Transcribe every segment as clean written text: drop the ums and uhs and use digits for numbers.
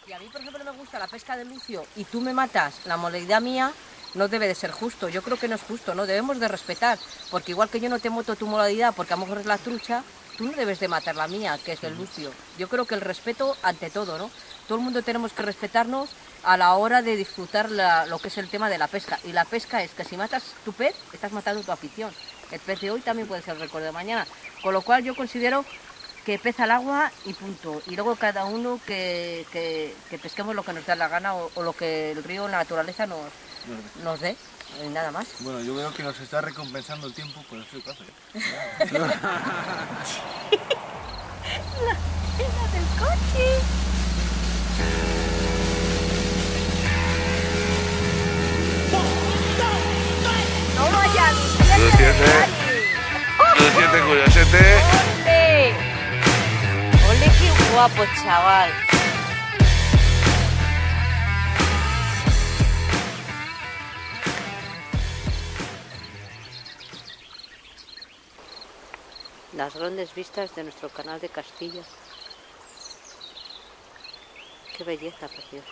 Si a mí, por ejemplo, me gusta la pesca de Lucio y tú me matas la modalidad mía, no debe de ser justo. Yo creo que no es justo, ¿no? Debemos de respetar, porque igual que yo no te mato tu modalidad porque a lo mejor es la trucha, tú no debes de matar la mía, que es el Lucio. Yo creo que el respeto ante todo, ¿no? Todo el mundo tenemos que respetarnos a la hora de disfrutar lo que es el tema de la pesca. Y la pesca es que si matas tu pez, estás matando tu afición. El pez de hoy también puede ser el recuerdo de mañana. Con lo cual yo considero que pez al agua y punto. Y luego cada uno que pesquemos lo que nos da la gana o lo que el río, la naturaleza nos dé. Nada más. Bueno, yo veo que nos está recompensando el tiempo con el frío que hace. ¡La cena del coche! ¡No vayas! ¡Siete curiosete! ¡Ole! ¡Ole, qué guapo, chaval! Las grandes vistas de nuestro canal de Castilla. Qué belleza, por Dios.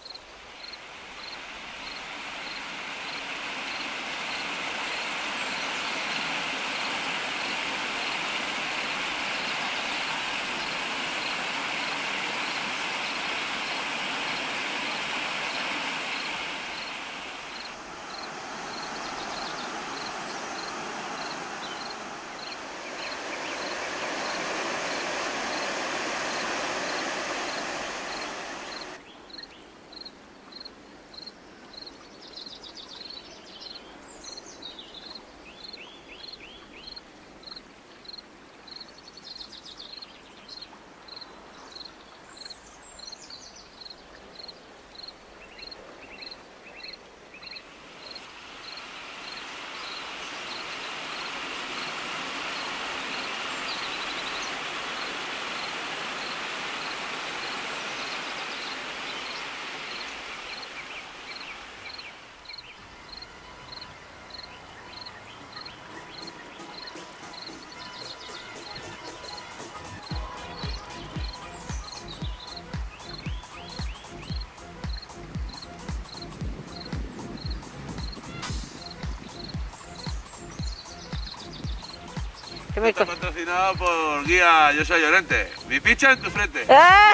Está patrocinado por Guía Yo Soy Llorente. Mi ficha en tu frente.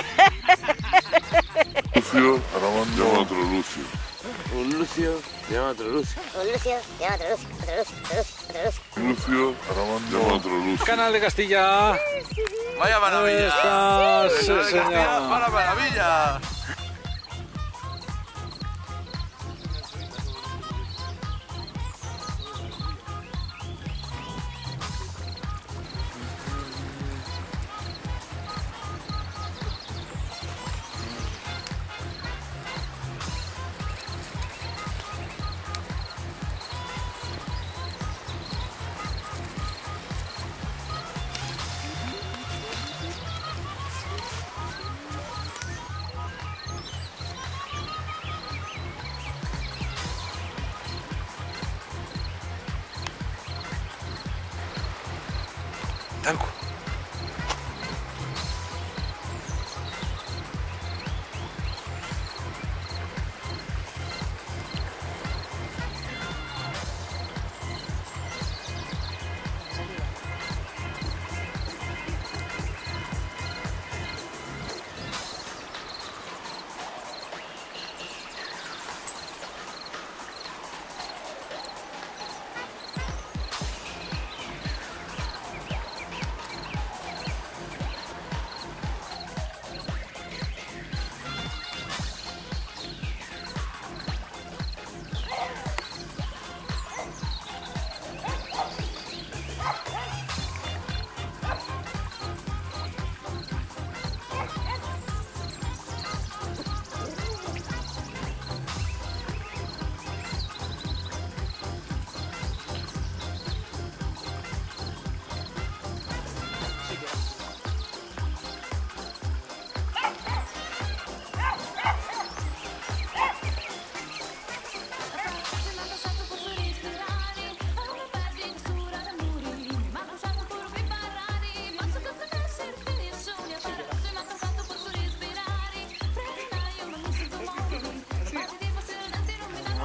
Lucio, Aramón llama a otro Lucio. Un Lucio llama a otro Lucio. Un Lucio llama a otro Lucio, otro Lucio, otro Lucio, otro Lucio. Lucio, Aramón llama a otro Lucio. Canal de Castilla. Vaya maravilla. Estás, sí, Canal de señor. Castilla, para maravilla. Tanco.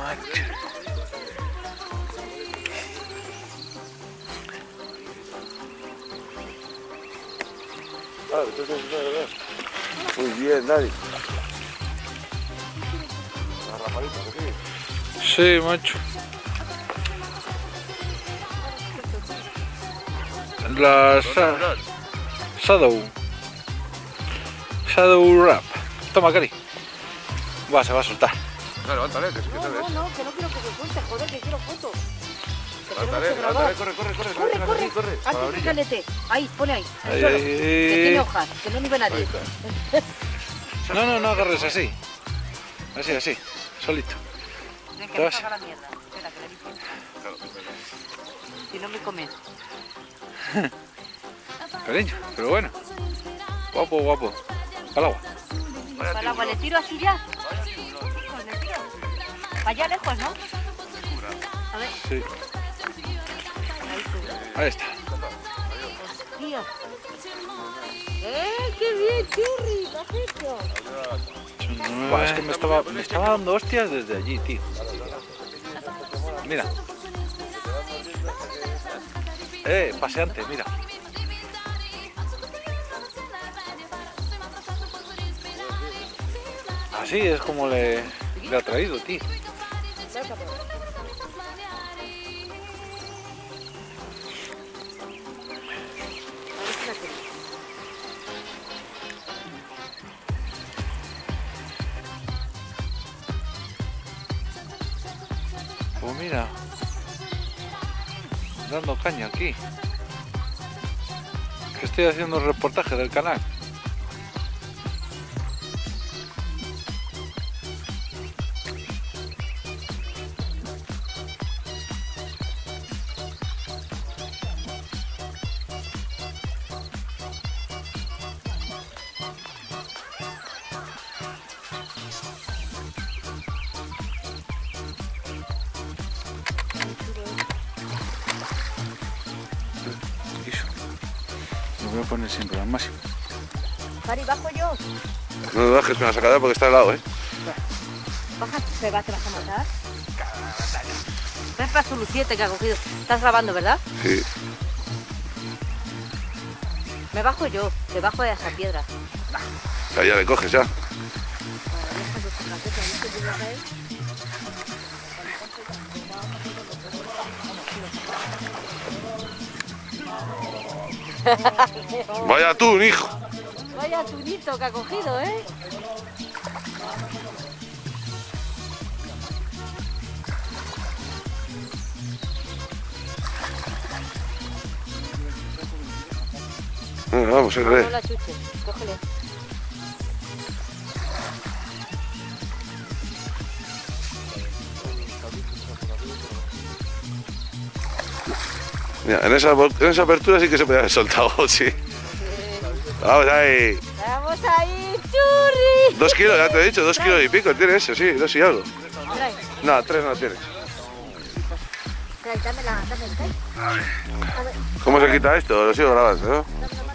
macho. Muy bien, Dani. Sí, macho. La Shadow Wrap. Toma, Cari. Va, se va a soltar. No, levántale, que No, que no quiero que se suelte, joder, que quiero fotos. Levántale, corre. Aquí, fíjate. Ahí, pone ahí. Ahí, Solo. ahí, Que tiene hojas, que no ni ve nadie. No agarres así. Así, solito. Ven, que Te me vas. caga la mierda. Espera, que la limpie. Si no me comes. Cariño, pero bueno. Guapo. Al agua. Para el agua, ¿le tiro así ya? ¿Le tiro? Para allá lejos, ¿no? A ver, Sí, ahí sube. ahí está. Tío. ¡Qué bien, Churri! ¿Qué has hecho? Buah, es que me estaba dando hostias desde allí, tío. Mira. Paseante, mira. Así es como le ha traído, tío. Pues mira, dando caña aquí. Que estoy haciendo un reportaje del canal. Eso. Lo voy a poner siempre al máximo. Cari, bajo yo. No me bajes, me vas a sacar porque está helado, ¿eh? Baja, te vas a matar. Ves para su luciente que ha cogido. Estás grabando, ¿verdad? Sí. Me bajo yo, te bajo de esa piedra. Ya le coges, ya. Vaya tú, hijo. Vaya tunito que ha cogido, ¿eh? Venga, vamos, No R. la chuches, cógele. Mira, en esa apertura sí que se podía haber soltado, sí. Vamos ahí. ¡Vamos ahí, churri! 2 kilos, ya te he dicho, 2 kilos y pico tiene eso, sí, 2 y algo. Trae, No, 3 no tienes. trae, dame el trae. ¿Cómo se quita esto? Lo sigo grabando, ¿no?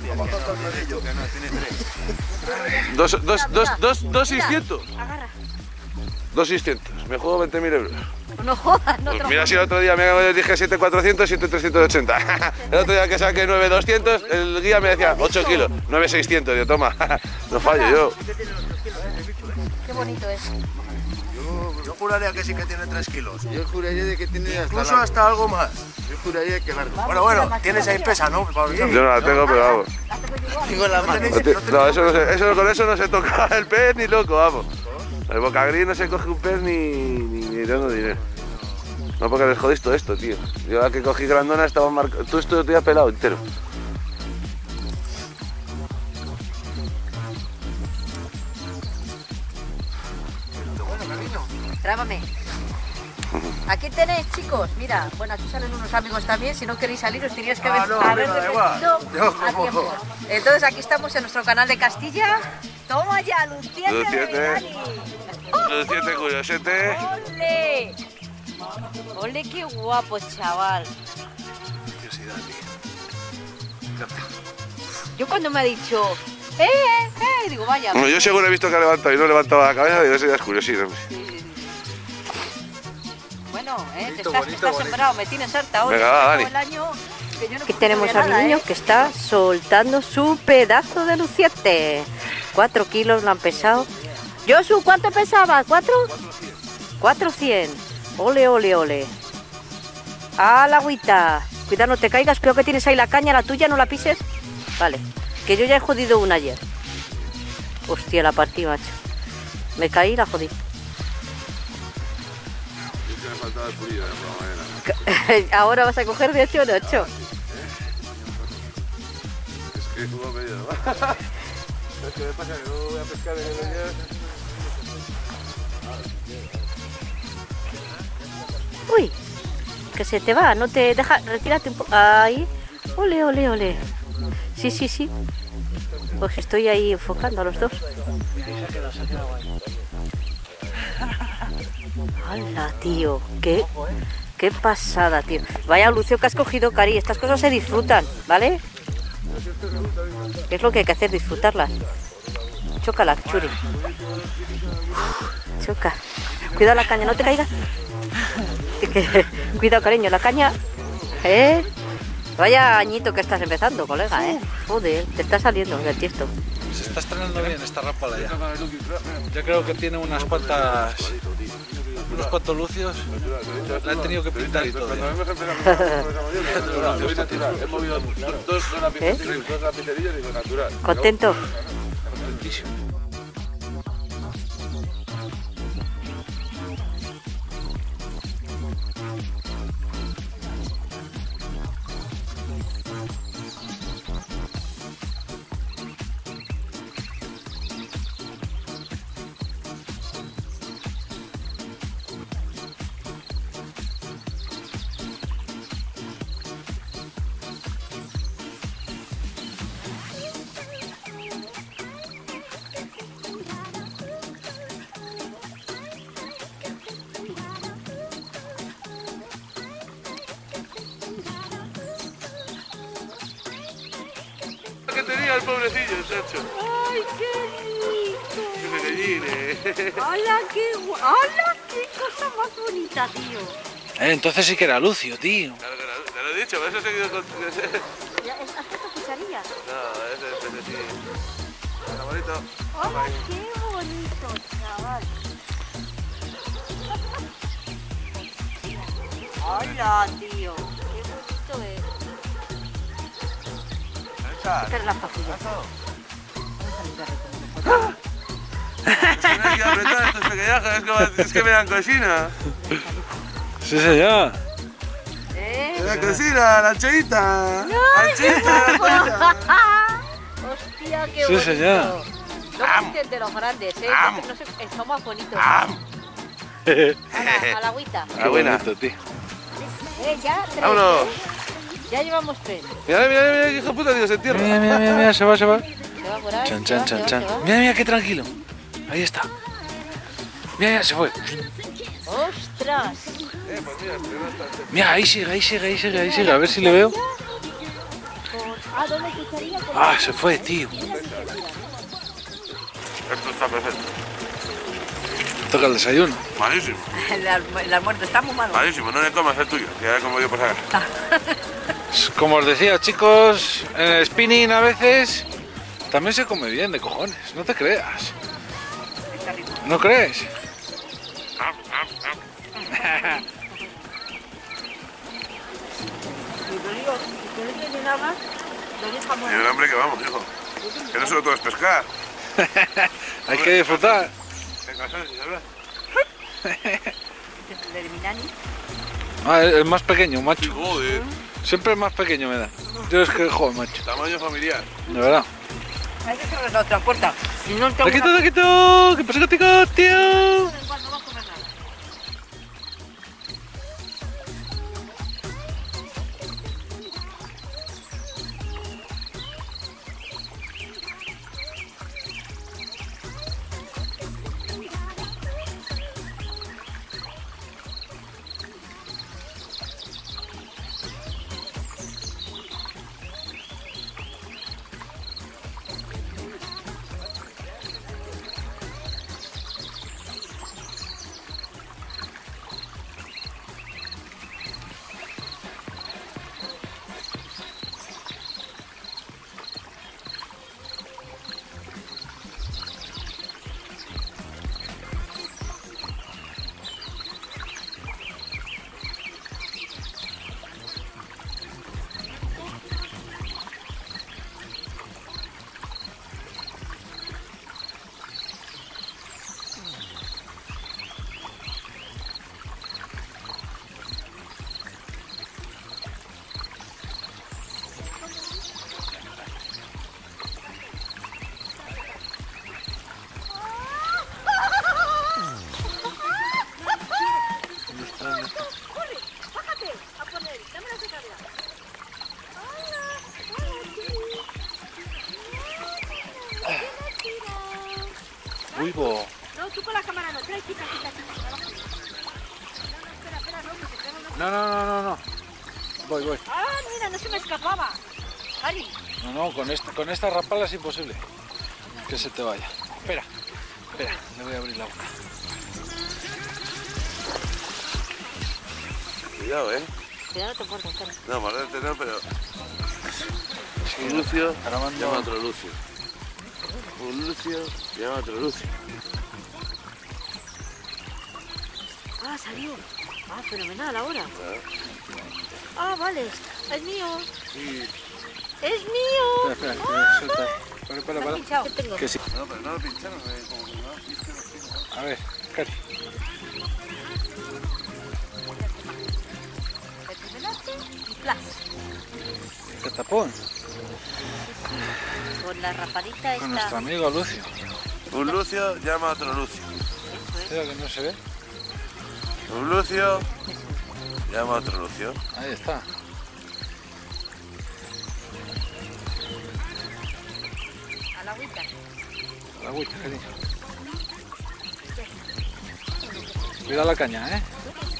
2.600. Agarra. 2.600. Me juego 20.000 euros. No jodas, no Pues mira si el otro día me dije 7.400, 7.380. El otro día que saqué 9.200, el guía me decía 8 kilos, 9.600. Yo, toma, no fallo yo. Qué bonito es. Yo juraría que sí que tiene 3 kilos. Yo juraría de que tiene Incluso hasta algo más. Yo juraría que largo. Bueno, tienes ahí pesa, ¿no? Yo no la tengo, pero vamos. Tengo la mano. No, eso no se, con eso no se toca el pez ni loco, vamos. El bocagris no se coge un pez ni dando dinero. No, porque les jodís todo esto, tío. Yo la que cogí grandona estaba marcado. Todo esto lo tenía pelado entero. Trábame. Aquí tenéis, chicos. Mira, bueno, aquí salen unos amigos también. Si no queréis salir, os teníais que haber da igual. repetido a tiempo. Entonces, aquí estamos en nuestro canal de Castilla. Toma ya, Luciente de Luciente. Vidani. Luciente, curiosete. ¡Ole! ¡Ole, qué guapo, chaval! Preciosidad, tío. Yo cuando me ha dicho, digo, vaya. Bueno, yo seguro he visto que ha levantado y no levantaba la cabeza, digo, eso ya es curiosito. Hombre. no, ¿eh? Bonito, Estás bonito. sembrado, me tienes harta ahora. Venga, va, Dani. El año que yo no Aquí tenemos al nada, niño ¿eh? que está soltando su pedazo de luciente. 4 kilos lo han pesado. Josu, ¿cuánto pesaba? ¿4? 400. Ole, ole, ole. A la agüita. Cuidado, no te caigas. Creo que tienes ahí la caña, la tuya, no la pises. Vale. Que yo ya he jodido una ayer. Hostia, la partí, macho. Me caí y la jodí. Ahora vas a coger de 8 en 8. Es que juego medio, ¿no? Es que me pasa que no voy a pescar en el día. Uy, que se te va, no te deja, retírate un poco. Ahí. Ole, ole, ole. Sí, sí, sí. Pues estoy ahí enfocando a los dos. ¡Hala, tío! ¡Qué pasada, tío! Vaya lucio que has cogido, Cari. Estas cosas se disfrutan, ¿vale? Es lo que hay que hacer, disfrutarlas. Chócala, churi. Choca. Cuidado la caña, no te caigas. Cuidado, cariño, la caña. Vaya añito que estás empezando, colega, Joder, te está saliendo del tiesto. Se está estrenando bien esta rápala ya. Yo creo que tiene unos cuantos lucios. La he tenido que pintar y todo. He movido dos lapicerillos y con natural. ¿Contento? Contentísimo. Que tenía el pobrecillo, Sacho. ¡Ay, qué rico! Que galline. ¡Hala, ¡hala, qué cosa más bonita, tío! Entonces sí que era lucio, tío. Claro que te lo he dicho, por eso he seguido con... ¿Has puesto cucharillas? No, ese sí. Está bonito. ¡Hola, qué bonito, chaval! ¡Hola, tío! ¡Qué bonito es! Esta es la papilla. Hay que apretar estos pequeñajos, es que me dan cocina. Sí, señor. Me dan cocina, la anchoita. Anchoita. ¡Hostia, qué Sí, bonito! señor. No gusten de los grandes, no sé, son más bonitos. A la agüita. Qué bonito, tío. Ya, 3. Vámonos. Ya llevamos 3. Mira, mira, mira, hijo de puta, tío, se entierra. Mira, se va. Se va por ahí. Chan, se va, chan, chan, se va, chan. se va. Mira, qué tranquilo. Ahí está. Mira, se fue. ¡Ostras! Mira, ahí sigue. A ver si le veo. ¿Dónde cucharilla? Ah, se fue, tío. Esto está perfecto. Toca el desayuno. Malísimo, El almuerzo está muy malo. malísimo. No le comas el tuyo, que ya como yo por sacar. Como os decía, chicos, en el spinning a veces también se come bien de cojones. No te creas. ¿No crees? Y el hambre que vamos, hijo. Que no solo todo es pescar. Hay que disfrutar. Venga, ¿sabes? ¿Sabes? ¿El Minani? Ah, el más pequeño, macho. Joder, Siempre el más pequeño me da. Yo es que, joder, macho. tamaño familiar. De verdad. Hay que cerrar la otra puerta. Si no, tengo ¡Taquito, taquito! ¿Qué pasa contigo, tío? Uibo. No, tú con la cámara no, trae, quita. Espera, no, porque tengo una... No. Voy. Ah, mira, no se me escapaba. Ari. No, con esta rapala es imposible que se te vaya. Espera, le voy a abrir la boca. Cuidado, Cuidado, no te muerdas, cara. No, morderte no, pero... Sí, Un Lucio Armando. llama a otro Lucio. Un Lucio llama a otro Lucio. Ah, salió. Ah, fenomenal ahora. Ah, vale. Es mío. Sí. Es mío. Espera, suelta. Para. Pinchado. ¿Qué tengo? Que sí. No, pero no lo pincharon, como que no. A ver, Cari. Y plas. ¿Qué tapón? Con la rapadita Con nuestro esta. amigo Lucio. Un Lucio llama a otro Lucio. Espera que no se ve. Un Lucio llama a otro Lucio. Ahí está. A la agüita. La agüita, cariño. Cuida la caña, ¿eh?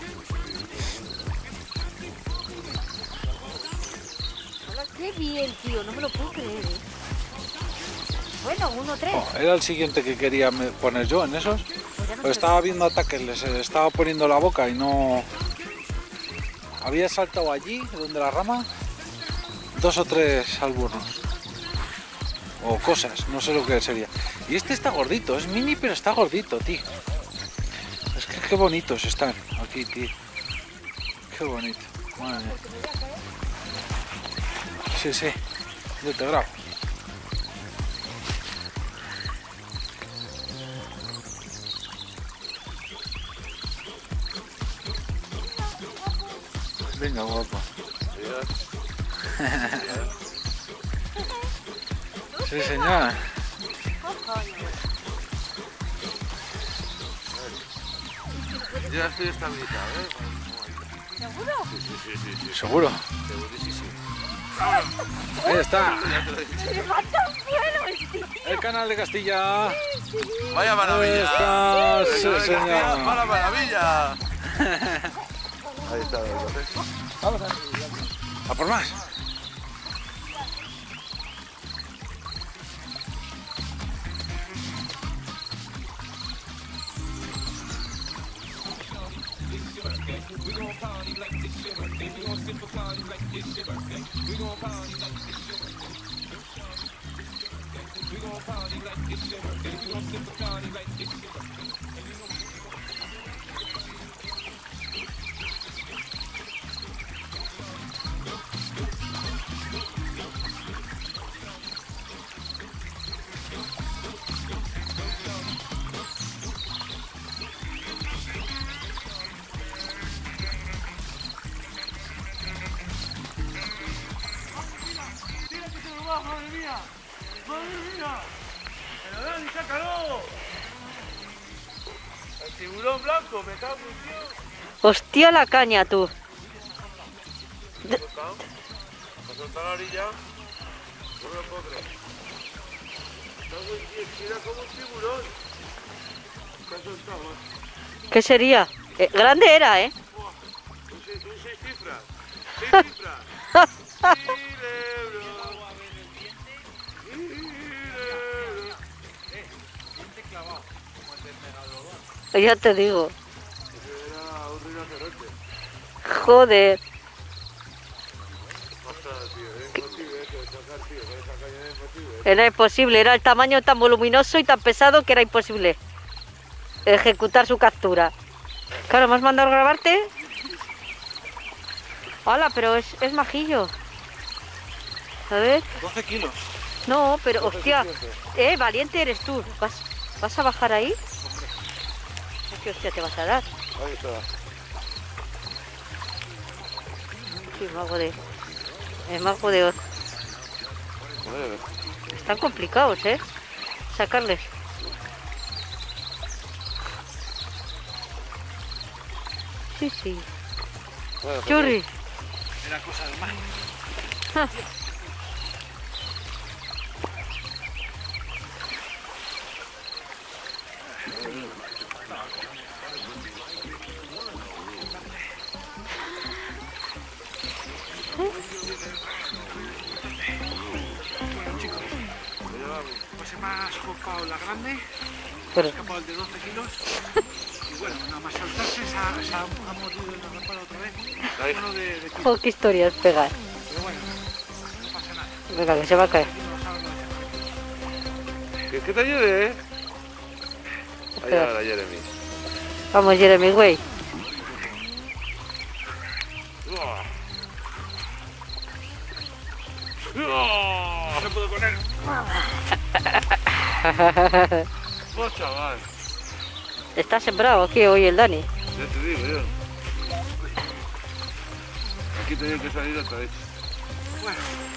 Hola, qué bien, tío. No me lo puedo creer, Bueno, 1-3. Oh, era el siguiente que quería poner yo en esos. Pero estaba viendo ataques, les estaba poniendo la boca y no... Había saltado allí, donde la rama, 2 o 3 alburnos. O cosas, no sé lo que sería. Y este está gordito, es mini pero está gordito, tío. Es que qué bonitos están aquí, tío. Qué bonito. Madre mía. Sí, yo te grabo. Venga, guapo. Sí, señor. Ya estoy estabilizado, ¿Seguro? Sí. ¿Seguro? Segurísimo. Ahí está. ¡Me falta un vuelo, el tío! El canal de Castilla. Vaya Ahí maravilla. está, sí, Venga, señor. ¡Mala maravilla! Ahí está, entonces. Vamos a por más. ¡Pero Dani, sácalo! ¡El tiburón blanco, me cago en Dios! Hostia la caña, tú. ¿Ha soltado a la orilla? No me lo puedo creer. Me cago en Dios, mira como un tiburón. ¿Qué ha soltado, macho? ¿Qué sería? Grande era, ¿eh? Un 6 cifras. 6 cifras. Ya te digo. Era un rinoceronte. Joder. Ostras, tío, es imposible eso de sacar, tío. Con esa caña es imposible. Era imposible, era el tamaño tan voluminoso y tan pesado que era imposible ejecutar su captura. Claro, ¿me has mandado a grabarte? Hola, pero es majillo. A ver. 12 kilos. No, pero hostia. Valiente eres tú. ¿Vas a bajar ahí? ¿Qué hostia te vas a dar? Ahí está. Sí, mago de Oz. Joder. Están complicados, sacarles. Sí. Bueno, Churri. Era cosa del mar. Ja. Pues me ha escopado la grande, Pero- ha escapado el de 12 kilos y bueno, nada más saltarse se ha mordido en la rampada otra vez. Uno de kilos, Oh, qué historia es pegar. pero bueno, no pasa nada. Venga, que se va a caer. Que te ayude, ¿eh? Ahí ahora, Jeremy. Vamos, Jeremy, güey. ¡No! No puedo con él. ¡Oh, chaval! ¿Está sembrado aquí hoy el Dani? Ya te digo yo. Aquí tenía que salir otra vez. Bueno.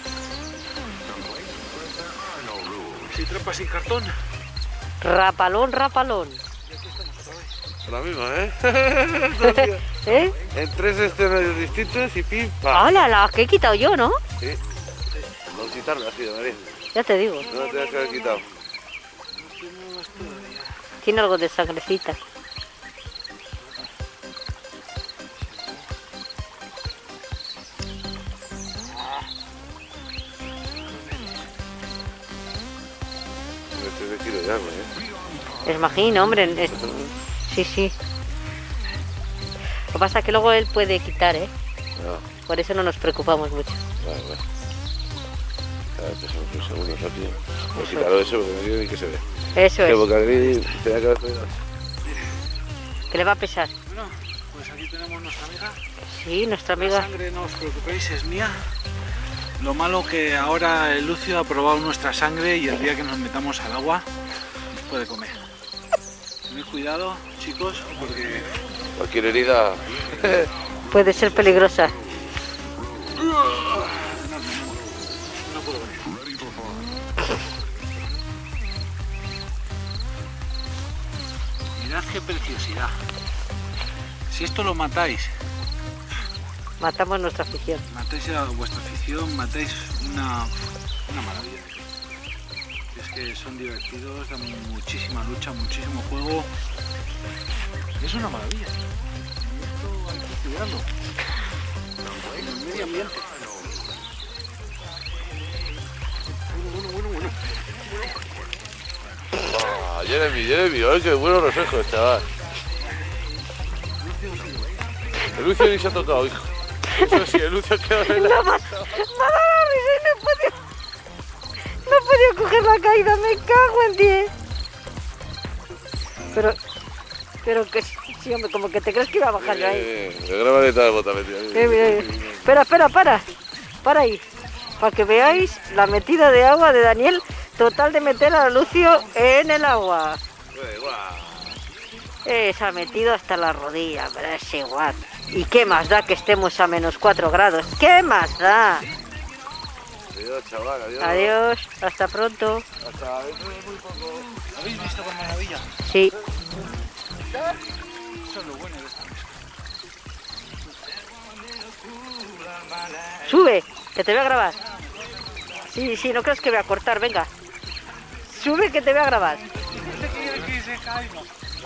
Sin trampa, sin cartón. Rapalón, rapalón. La misma, ¿eh? ¿Eh? En 3 escenarios distintos y pim, pam. ¡Hala, la que he quitado yo, ¿no? Sí. No quitarla, ha sido, María. Ya te digo. No la tenías que haber quitado. Tiene algo de sangrecita. Este es de kilo ya, ¿eh? Es magín, hombre. Sí, sí. Lo que pasa es que luego él puede quitar, ¿eh? No, Por eso no nos preocupamos mucho. vale, vale. Cada vez pesamos un segundo, rápido. Voy a quitarlo eso porque no quiero ni que se vea. Eso Que es. Bocadillo tenía que haber pedido. Que le va a pesar. Bueno, pues aquí tenemos nuestra amiga. Sí, nuestra La amiga. sangre, no os preocupéis, es mía. Lo malo que ahora el Lucio ha probado nuestra sangre y el día que nos metamos al agua nos puede comer. Tened cuidado, chicos, porque Cualquier herida. Puede ser peligrosa. no puedo con él. Mirad qué preciosidad. Si esto lo matáis, Matamos nuestra afición. matáis a vuestra afición, matáis una maravilla. Es que son divertidos, dan muchísima lucha, muchísimo juego. Es una maravilla. Y esto hay que cuidarlo. En el medio ambiente. Bueno. Ah, Jeremy, ay, qué buenos reflejos, chaval. El Lucio ni se ha tocado, hijo. Eso sí, el Lucio quedó en la... No me ha dado la risa y no he podido coger la caída, me cago en 10. Pero que sí, hombre, como que te crees que iba a bajar yo ahí. Le graba de tal bota metida. Espera, para ahí. Para que veáis la metida de agua de Daniel, total de meter a Lucio en el agua. Se ha metido hasta la rodilla, pero es igual. ¿Y qué más da que estemos a menos 4 grados? ¿Qué más da? Adiós, chaval, adiós. Adiós, hasta pronto. Hasta dentro de muy poco. ¿Habéis visto qué maravilla? Sí. Eso es lo bueno de esta pesca. Sube, que te voy a grabar. Sí, no crees que voy a cortar, venga. Sube que te voy a grabar. ¿Usted quiere que se caiga?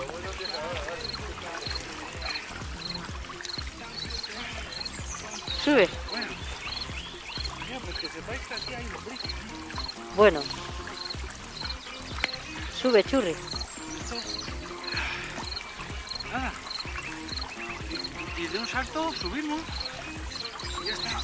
Sube. Bueno. Sube, churri. Nada. Y de un salto subimos. Y ya está.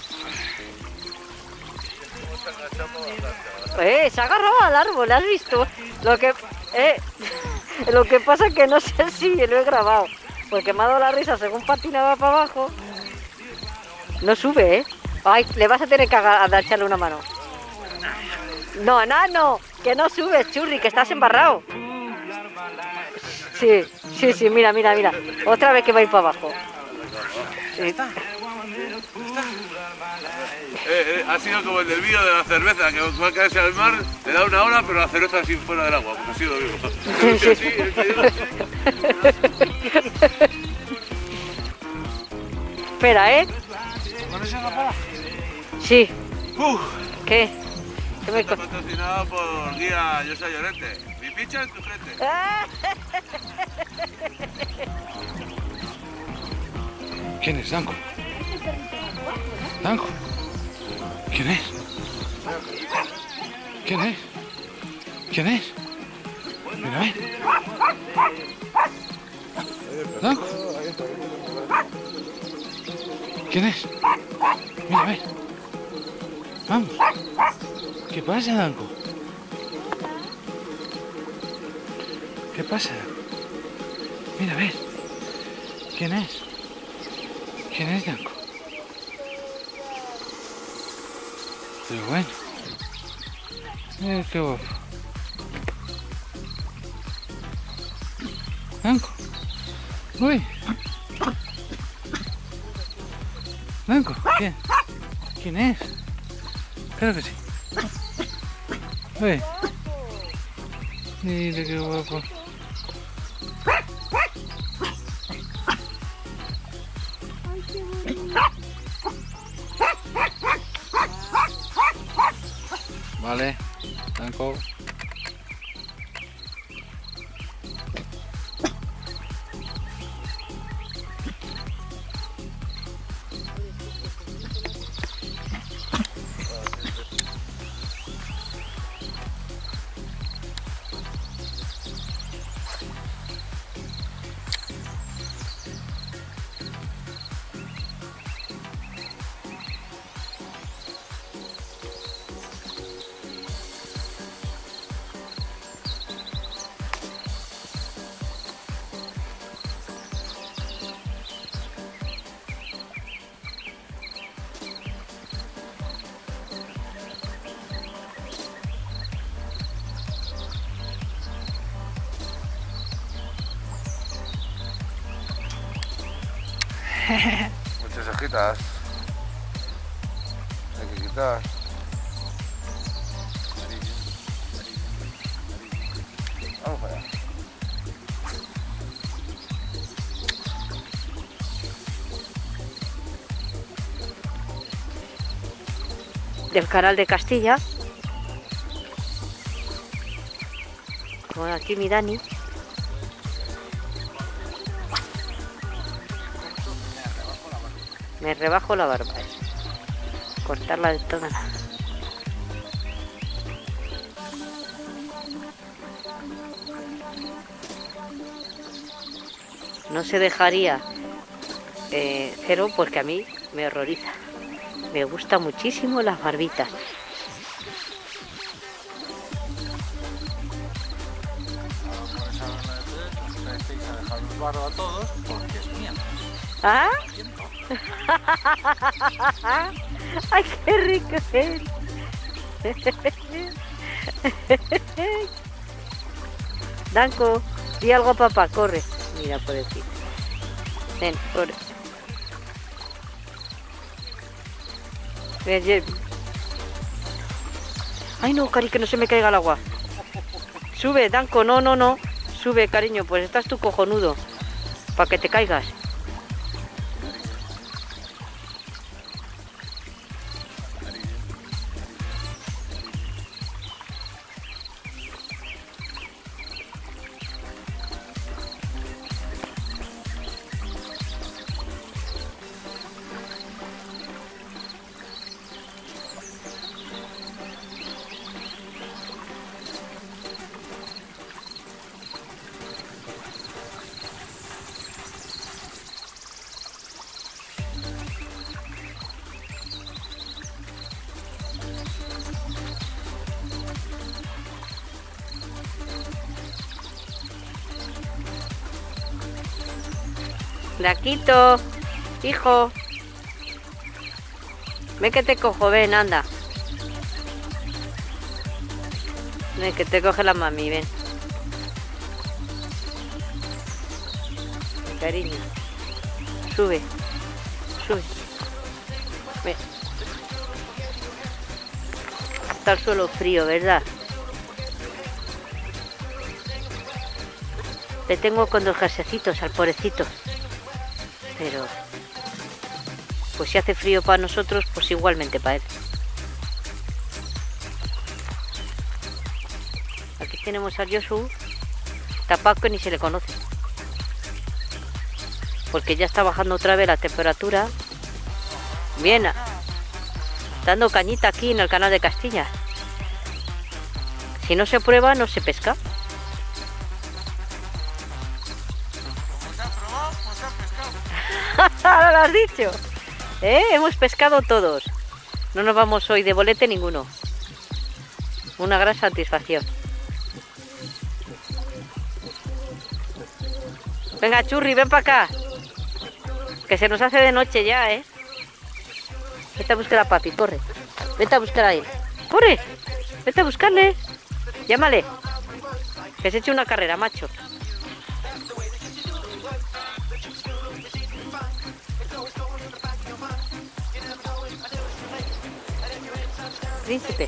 Se ha agarrado al árbol, ¿has visto? Lo que pasa es que no sé si lo he grabado. Porque me ha dado la risa según patinaba para abajo. No sube, ¿eh? Ay, le vas a tener que agacharle una mano. No, que no subes, churri, que estás embarrado. Sí, mira. Otra vez que va a ir para abajo. Sí. Ha sido como el del vídeo de la cerveza, que va a caerse al mar, le da una hora, pero la cerveza así fuera del agua, porque ha sido lo mismo. Espera, ¿eh? ¿Con esa ramada? Sí. ¿Qué? ¿Qué me Está patrocinado por Guía Yo Soy Llorente. Y pincha en tu frente. ¿Quién es, Danko? ¿Danko? ¿Quién es? ¿Quién es? ¿Quién es? Mira, a ver. ¿Danko? ¿Quién es? Mira, a ver. Vamos. ¿Qué pasa, Danko? ¿Qué pasa? Mira, a ver. ¿Quién es? ¿Quién es, Danko? Pero bueno. Qué guapo. Danko. Uy. Danko, ¿quién? ¿Quién es? Claro que sí. Uy. Mira qué guapo. Vale, Danko. Muchas hojitas. Hay que quitar. Vamos para allá. Del canal de Castilla. Con aquí mi Dani. Me rebajo la barba. Cortarla de toda. No se dejaría cero porque a mí me horroriza. Me gustan muchísimo las barbitas. A todos porque es mía. ¿Ah? ¡Ay, qué rico es! Danko, di algo a papá, corre. Mira, por decir. Ven, corre. Ven. Ay, no, cari, que no se me caiga el agua. Sube, Danko, no. Sube, cariño, pues estás tú cojonudo. Para que te caigas. Laquito, hijo. Ven que te cojo, ven, anda. Ven que te coge la mami, ven. Cariño. Sube. Ven. Está el suelo frío, ¿verdad? Le tengo con 2 gasecitos al pobrecito. Pero, pues si hace frío para nosotros, pues igualmente para él. Aquí tenemos al Josu tapado que ni se le conoce. Porque ya está bajando otra vez la temperatura. Bien, dando cañita aquí en el canal de Castilla. Si no se prueba, no se pesca. Ahora lo has dicho. Hemos pescado todos. No nos vamos hoy de bolete ninguno. Una gran satisfacción. Venga, Churri, ven para acá. Que se nos hace de noche ya, ¿eh? Vete a buscar a papi, corre. Vete a buscar a él. ¡Corre! Vete a buscarle. Llámale. Que se eche una carrera, macho. Príncipe.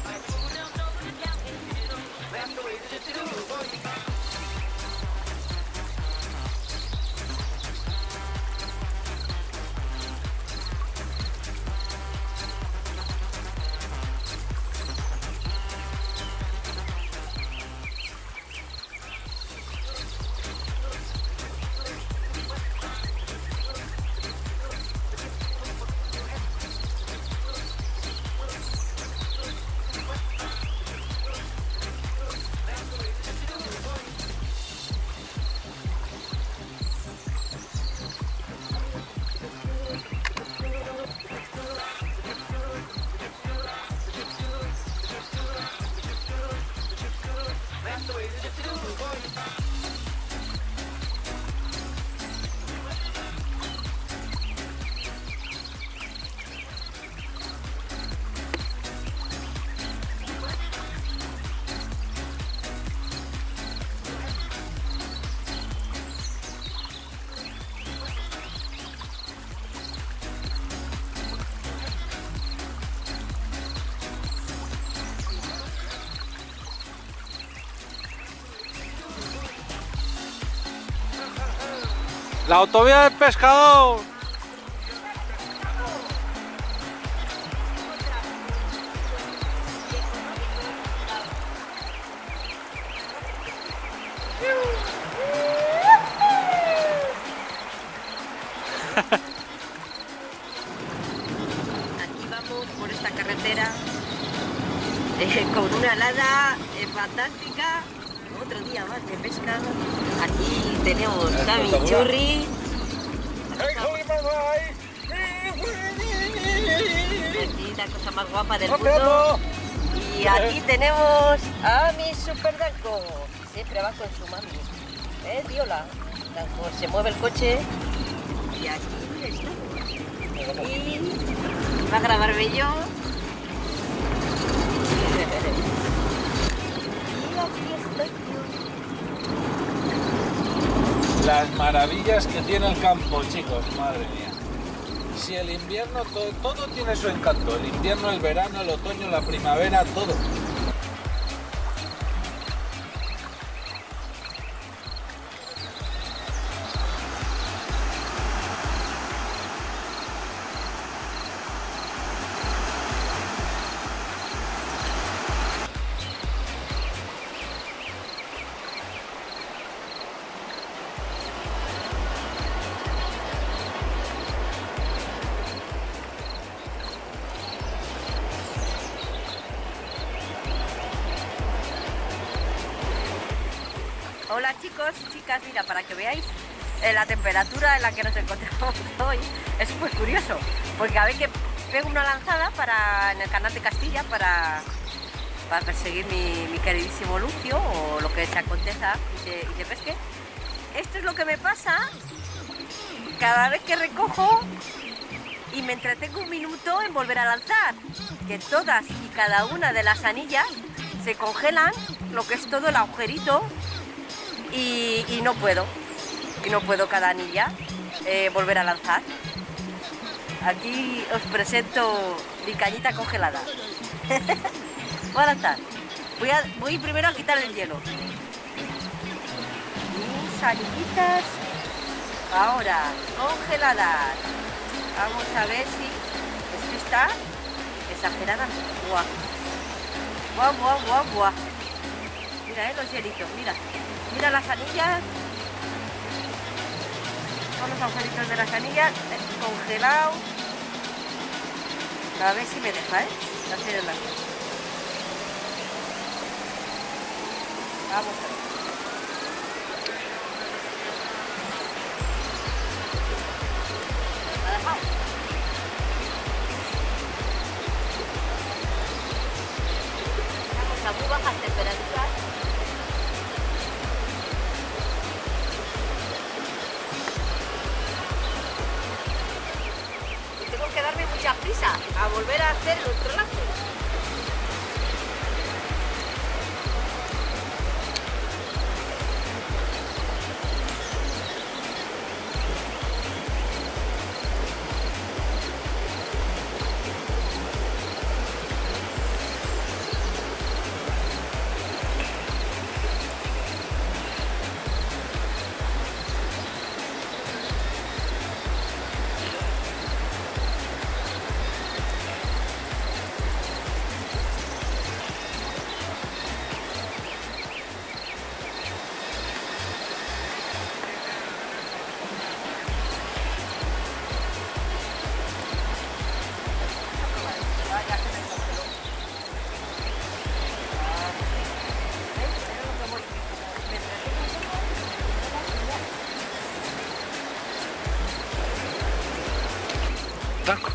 La autovía del pescador. Aquí vamos por esta carretera con una helada fantástica. Otro día más de pesca. Aquí tenemos a mi Churri. Aquí la cosa más guapa del mundo. Y aquí tenemos a mi Super Danco. Siempre va con su mami. Viola. Se mueve el coche. Y aquí estamos. Y va a grabarme yo. Y aquí estoy yo. Las maravillas que tiene el campo, chicos, madre mía. Si el invierno, todo tiene su encanto. El invierno, el verano, el otoño, la primavera, todo. Hola chicos, chicas, mira, para que veáis la temperatura en la que nos encontramos hoy, es muy curioso, porque a ver que pego una lanzada en el canal de Castilla para perseguir mi queridísimo Lucio, o lo que se aconteza y se pesque. Esto es lo que me pasa cada vez que recojo y me entretengo un minuto en volver a lanzar, que todas y cada una de las anillas se congelan, lo que es todo el agujerito, y no puedo cada anilla volver a lanzar. Aquí os presento mi cañita congelada. Voy a lanzar. Voy primero a quitar el hielo. Mis anillitas ahora congeladas. Vamos a ver si esto está exagerada. Buah. Buah, buah, buah, buah. Mira, los hielitos, mira. Mira las anillas. Son los agujeritos de las anillas, congelados. A ver si me deja, ¿eh? Hacer el arco. Vamos a ver. ¿Me ha dejado? Estamos a muy bajas temperaturas. Y tengo que darme mucha prisa a volver a hacer el otro lado. Blanco.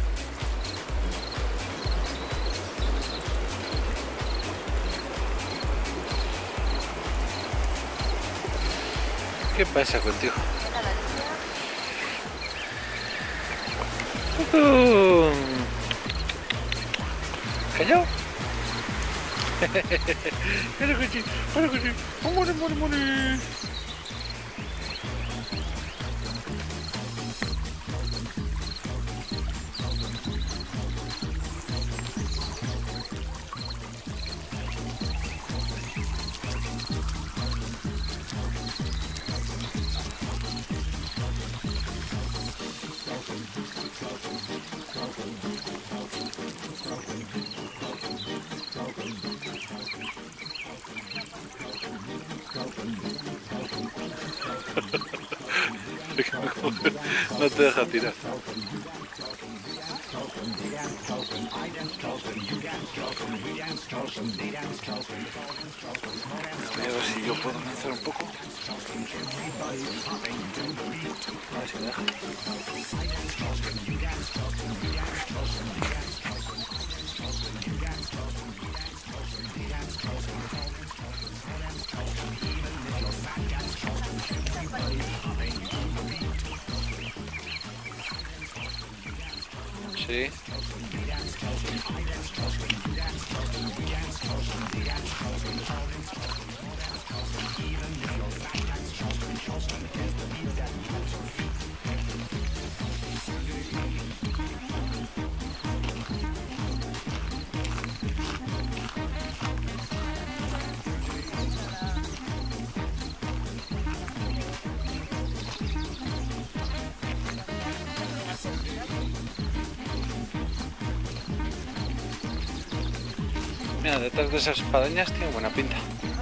¿Qué pasa contigo? ¿Callao? Mira que sí, mira que sí. ¡More, more, more! No te deja tirar. Voy a ver si yo puedo lanzar un poco. A ver si me deja. Sí. Mira, detrás de esas espadañas tiene buena pinta.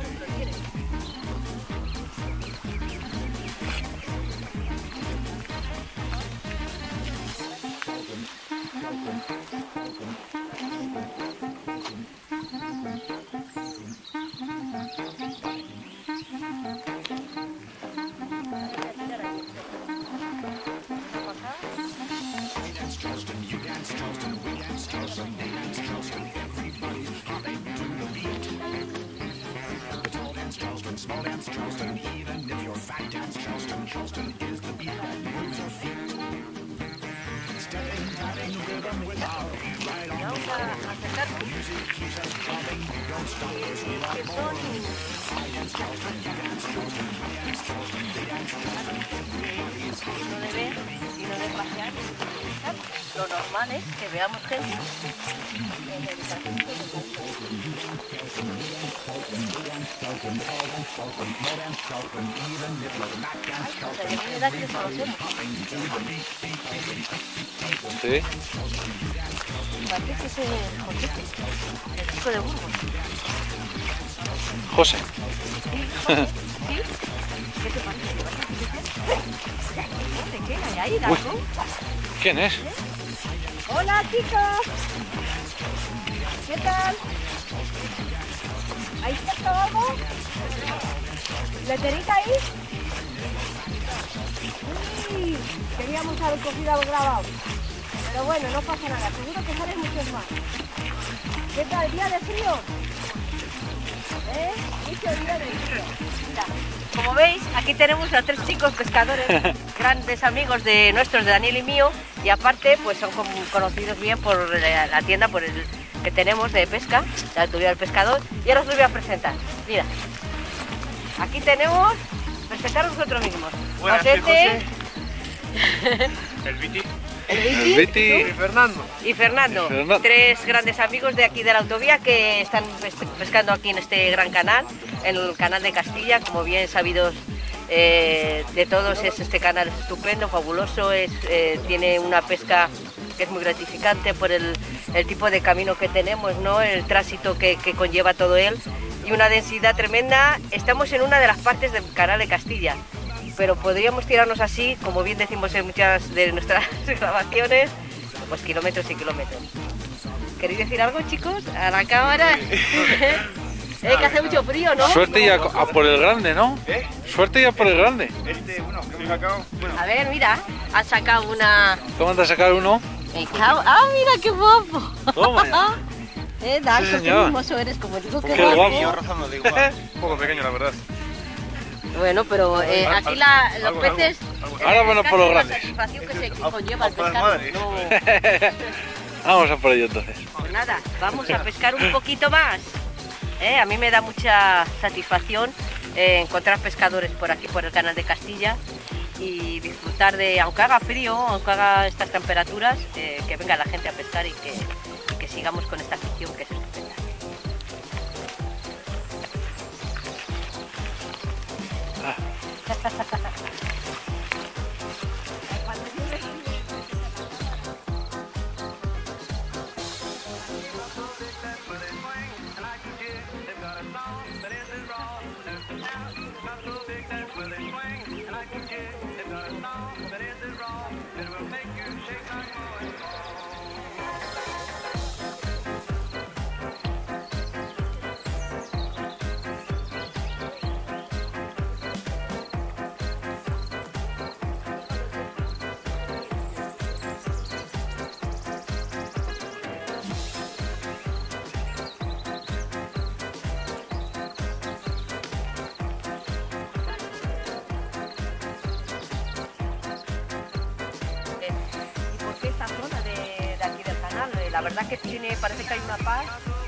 Lo normal es que veamos gente en el Sí. Parece que ese Josete, el chico de Burgos. José. ¿Sí? ¿Qué te parece? ¿De qué? ¿Hay ahí, Dago? ¿Quién es? Hola, chicos. ¿Qué tal? ¿Hay puesto algo? ¿Le tenéis ahí? Uy, queríamos haber cogido algo grabado. Pero bueno, no pasa nada. Seguro que salen muchos más. ¿Qué tal? ¿Día de frío? ¿Eh? Mucho día de frío. Mira, como veis, aquí tenemos a 3 chicos pescadores, grandes amigos de nuestros, de Daniel y mío, y aparte pues son conocidos bien por la tienda por el que tenemos de pesca, la Autovía del Pescador, y ahora os lo voy a presentar. Mira, aquí tenemos, presentaros vosotros mismos. Buenas, soy José. El Viti. El Viti. Y Fernando. Y Fernando, Fernando. 3 grandes amigos de aquí de la Autovía que están pescando aquí en este gran canal, en el canal de Castilla, como bien sabidos de todos. Este canal es estupendo, fabuloso, tiene una pesca que es muy gratificante por el tipo de camino que tenemos, ¿no? El tránsito que conlleva todo él y una densidad tremenda. Estamos en una de las partes del canal de Castilla, pero podríamos tirarnos así, como bien decimos en muchas de nuestras grabaciones, pues kilómetros y kilómetros. ¿Queréis decir algo, chicos? A la cámara. Que hace mucho frío, ¿no? Suerte ya a por el grande, ¿no? ¿Eh? Suerte ya por el grande. Bueno, que hemos sacado. Bueno, A ver, mira, ha sacado una... ¿Cómo te has sacado uno? ¡Ah, mira qué guapo! Toma. Dago, Sí, qué señor. hermoso eres, como digo, qué Qué guapo. guapo. rozando de igual. Un poco pequeño, la verdad. Bueno, pero aquí los peces... Ahora bueno por los la grandes. satisfacción que se conlleva el por las pescar. madres. No, Vamos a por ello entonces. pues nada, vamos a pescar un poquito más. A mí me da mucha satisfacción encontrar pescadores por aquí, por el canal de Castilla, y disfrutar de, aunque haga frío, aunque haga estas temperaturas, que venga la gente a pescar y que sigamos con esta afición que es estupenda. ¿Y por qué esta zona de aquí del canal? La verdad que parece que hay una paz.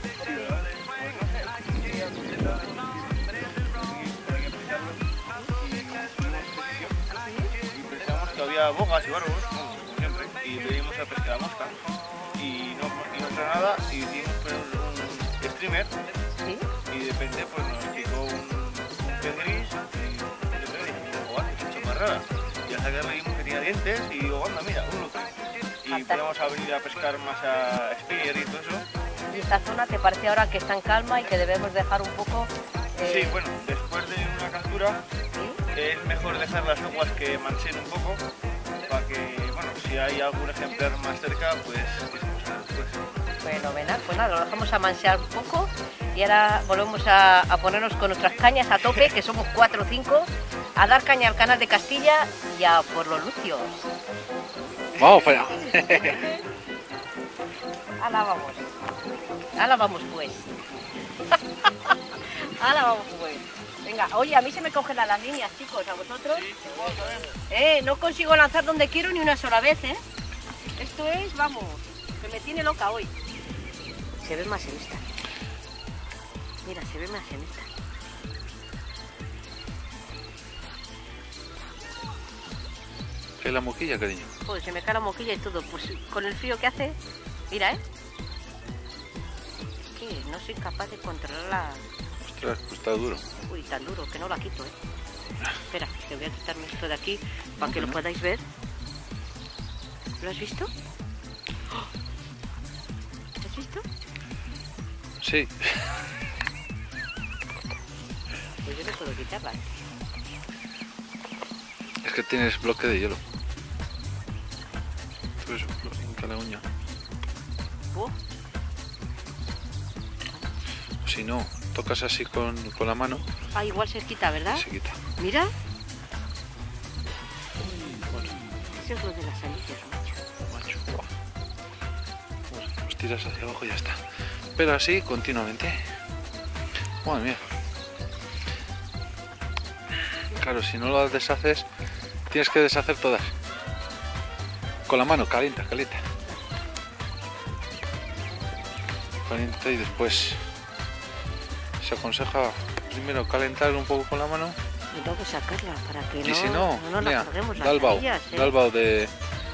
Pensamos que había bogas y barbos, como siempre, y pedimos a pescar mosca. Y no entró nada, y hicimos un streamer, ¿Sí? y de repente pues nos picó un pez gris, y dijimos, joder, qué mucho más rara. Y hasta que reímos que tenía dientes, y digo, anda, mira, un luce. Y empezamos a venir a pescar más a spear y todo eso. ¿Y esta zona te parece ahora que está en calma y que debemos dejar un poco? Sí, bueno, después de una captura ¿sí? es mejor dejar las aguas que manchen un poco para que, bueno, si hay algún ejemplar más cerca, pues Fenomenal, pues nada, lo dejamos a mansear un poco y ahora volvemos a ponernos con nuestras cañas a tope, que somos 4 o 5, a dar caña al canal de Castilla y a por los lucios. Vamos para allá. ¡Hala vamos! ¡Hala vamos pues! ¡Hala vamos pues! Venga, oye, a mí se me congelan las líneas, chicos, ¿a vosotros? No consigo lanzar donde quiero ni una sola vez, ¿eh? Esto es, vamos, que me tiene loca hoy. Se ve más en esta. Mira, se ve más en esta. ¿Qué es la moquilla, cariño? Joder, se me cae la moquilla y todo. Pues con el frío que hace, mira, ¿eh? Es que no soy capaz de controlar Ostras, pues está duro. Uy, tan duro que no la quito, Espera, que voy a quitarme esto de aquí para que lo podáis ver. ¿Lo has visto? ¿Lo has visto? Sí. Pues yo no puedo quitarla. Es que tienes bloque de hielo. Tú eso, bloque la uña. Si no, tocas así con la mano. Ah, igual se quita, ¿verdad? Se quita. Mira. Bueno. Eso es lo de las anillas, Macho. Bueno, pues tiras hacia abajo y ya está. Pero así continuamente. Madre mía. Claro, si no las deshaces, tienes que deshacer todas. Con la mano, calienta, calienta. Calienta y después se aconseja primero calentar un poco con la mano. Y tengo que sacarla para que Y si no, no mira, las carguemos las dalbao, anillas, dalbao de...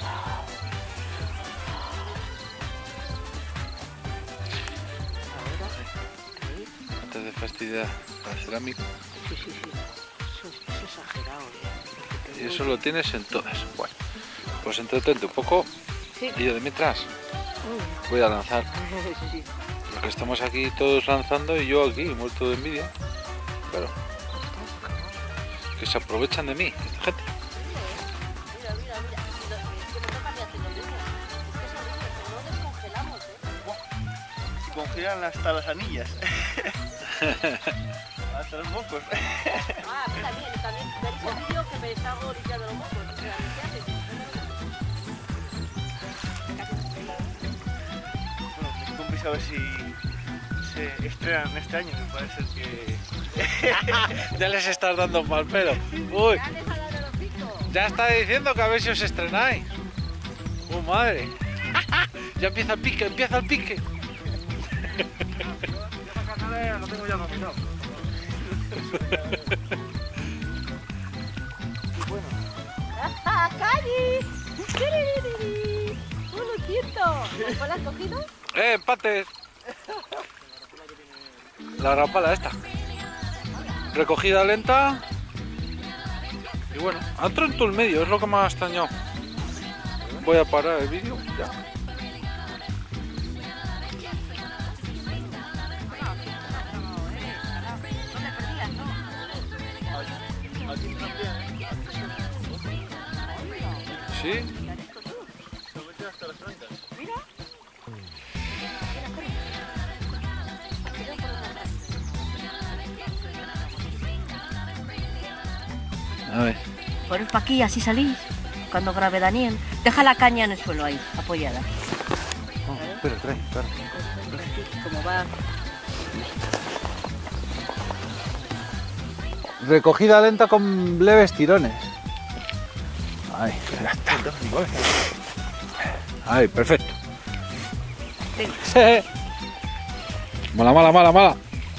Ahí. Antes de fastidiar la cerámica. Sí. Eso es exagerado. Y eso lo tienes en todas. Bueno, pues entretente un poco. Sí. Y yo de mientras voy a lanzar. Sí. Porque estamos aquí todos lanzando y yo aquí muerto de envidia. Claro. Que se aprovechan de mí, esta gente. Mira. Es que no toca ni hacer los niños. Es que son niños, no descongelamos, Si congelan hasta las anillas. Hasta los mocos. Ah, mira, también veréis el vídeo que me está limpiando los mocos. O sea, ¿qué haces? Bueno, mis compis a ver si se estrenan este año, que parece que... Ya les estás dando mal pelo. Uy, ya está diciendo que a ver si os estrenáis. Madre. Ya empieza el pique, empieza el pique. Lo tengo ya dominado. ¡Ah, Cari! ¡Un luquito! ¿Cuál has cogido? Empates. La rapala esta. Recogida lenta. Y bueno, entro en todo el medio, es lo que me ha extrañado. Voy a parar el vídeo ya. ¿Sí? A ver. Poneros para aquí, así salís. Cuando grabe Daniel. Deja la caña en el suelo ahí, apoyada. Espera, trae. Como va. Recogida lenta con leves tirones. Ahí, ya está. Ahí, perfecto. Mala.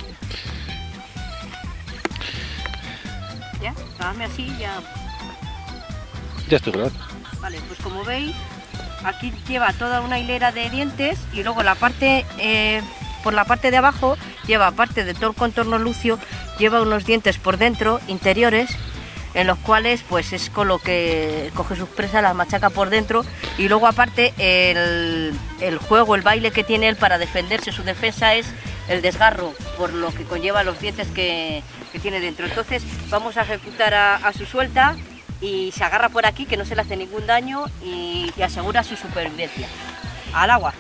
Ya, grabadme así, ya. Ya estoy grabando. Vale, pues como veis, aquí lleva toda una hilera de dientes y luego la parte, por la parte de abajo, lleva, aparte de todo el contorno lucio, lleva unos dientes por dentro, interiores, en los cuales pues es con lo que coge sus presas, las machaca por dentro, y luego aparte el juego, el baile que tiene él para defenderse, su defensa es el desgarro, por lo que conlleva los dientes que tiene dentro. Entonces vamos a ejecutar a su suelta y se agarra por aquí, que no se le hace ningún daño y asegura su supervivencia. Al agua,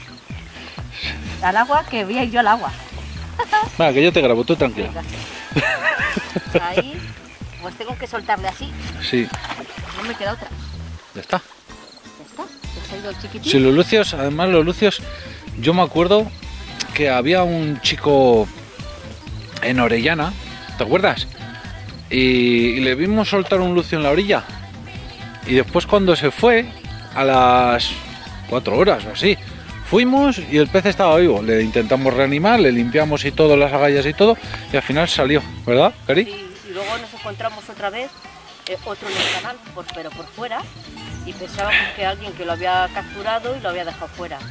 que voy a ir yo al agua. Venga, que yo te grabo, tú tranquila. Venga. Ahí, pues tengo que soltarle así. Sí, No me queda otra. ya está. Ya está, ya se ha ido el chiquitín. Sí, los lucios, además los lucios, yo me acuerdo que había un chico en Orellana, ¿te acuerdas? Y le vimos soltar un lucio en la orilla. Y después cuando se fue, a las 4 horas o así, fuimos y el pez estaba vivo. Le intentamos reanimar, le limpiamos y todo, las agallas y todo, y al final salió, ¿verdad, Cari? Sí, y luego nos encontramos otra vez, otro en el canal, pero por fuera, y pensábamos que alguien que lo había capturado y lo había dejado fuera.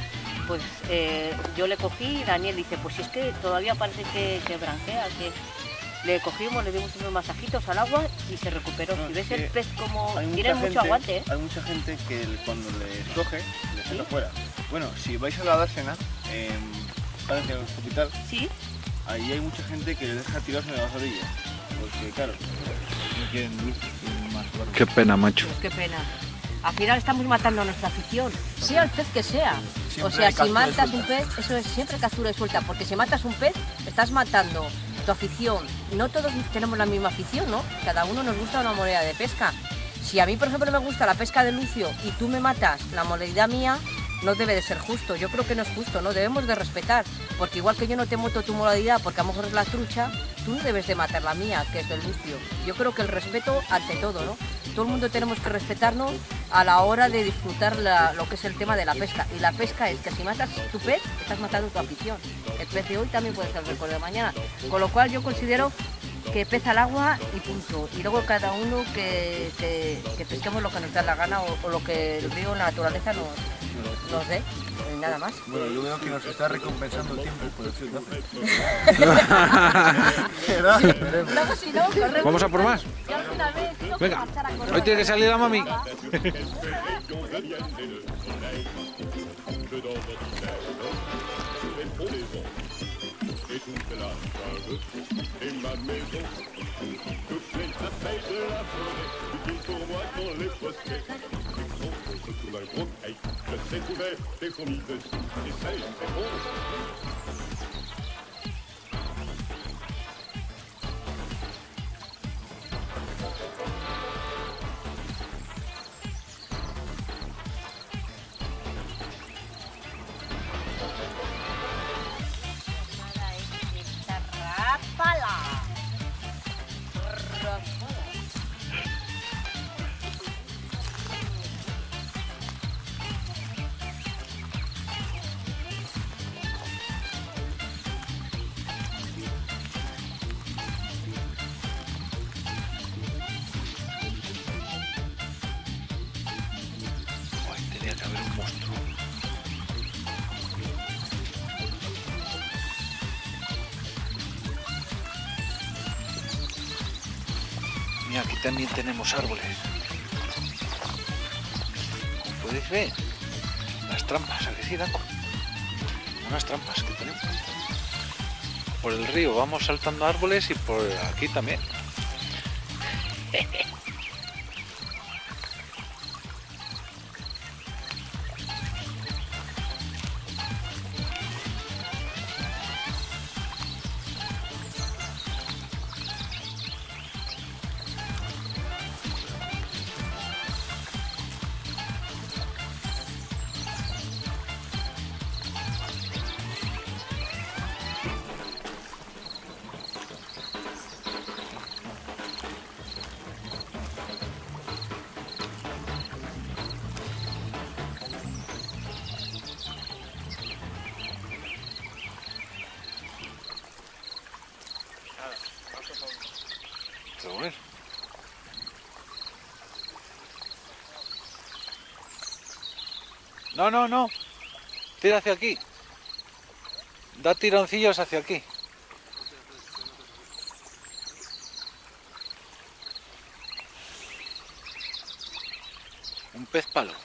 pues yo le cogí y Daniel dice, pues si es que todavía parece que branquea, que le cogimos, le dimos unos masajitos al agua y se recuperó. No, Si ves es el que pez como hay tiene mucha mucho aguante, ¿eh? Hay mucha gente que cuando les coge, les saca ¿Sí? fuera. Bueno, si vais a la dársena, en Palencia Hospital, Sí, ahí hay mucha gente que les deja tirados en las orillas. Porque claro, no quieren luz, quieren más barro. Qué pena, macho. pues qué pena. Al final estamos matando a nuestra afición, sea el pez que sea. Siempre O sea, hay si captura y matas un suelta. pez, eso es siempre captura y suelta, porque si matas un pez, estás matando tu afición. No todos tenemos la misma afición, ¿no? Cada uno nos gusta una modalidad de pesca. Si a mí, por ejemplo, me gusta la pesca de lucio y tú me matas la modalidad mía, no debe de ser justo. Yo creo que no es justo, ¿no? Debemos de respetar, porque igual que yo no te mato tu modalidad porque a lo mejor es la trucha, tú no debes de matar la mía, que es del lucio. Yo creo que el respeto ante todo, ¿no? Todo el mundo tenemos que respetarnos a la hora de disfrutar lo que es el tema de la pesca. Y la pesca es que si matas tu pez, estás matando tu afición. El pez de hoy también puede ser el recuerdo de mañana. Con lo cual yo considero que pez al agua y punto. Y luego cada uno que pesquemos lo que nos da la gana o lo que el río, la naturaleza nos dé. Nada más. Bueno, yo veo que nos está recompensando el tiempo por el frío que hace. Luego si no, corremos. ¿Vamos a por más? Yo alguna vez tengo que Venga, marchar a correr. hoy tiene que salir la mami. Tenía que haber un monstruo. Mira, aquí también tenemos árboles. Como podéis ver, las trampas, ¿a que sí, Daco? Unas trampas que tenemos. Por el río vamos saltando árboles y por aquí también. Pero bueno. No, no, no. Tira hacia aquí. Da tironcillos hacia aquí. Un pez palo.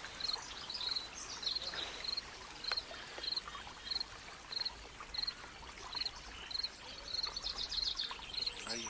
Ahí.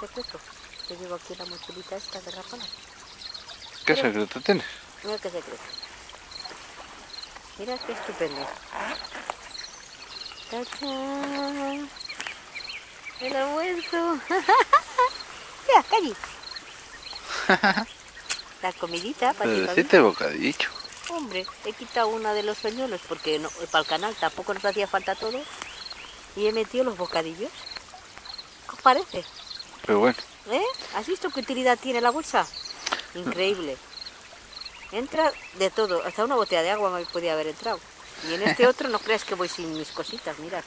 secreto que llevo aquí en la mochilita esta de Rapala. ¿Qué secreto tienes? Mira qué secreto. Mira qué estupendo. ¡Tachán! ¡El almuerzo! Mira, Calle. La comidita para Pero ti. decirte bocadillo. Hombre, he quitado una de los pañuelos porque no, para el canal tampoco nos hacía falta todo. Y he metido los bocadillos. ¿Qué os parece? Pero bueno, ¿Eh? ¿Has visto qué utilidad tiene la bolsa? Increíble. Entra de todo, hasta una botella de agua me podía haber entrado. Y en este otro no creas que voy sin mis cositas, mirad.